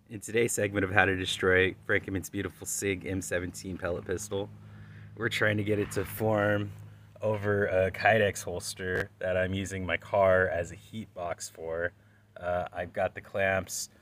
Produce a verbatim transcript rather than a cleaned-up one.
In today's segment of How to Destroy Frankeman's beautiful SIG M seventeen pellet pistol, we're trying to get it to form over a kydex holster that I'm using my car as a heat box for. Uh, I've got the clamps